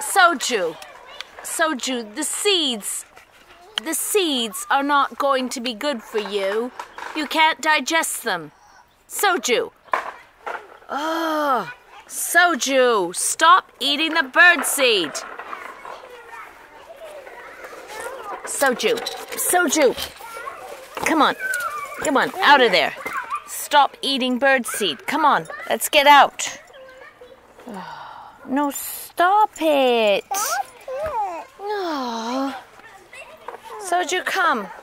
Soju, the seeds are not going to be good for you. You can't digest them. Soju. Oh, Soju, stop eating the birdseed. Soju. Come on, out of there. Stop eating birdseed. Come on, let's get out. No, stop it. Oh. Soju, come.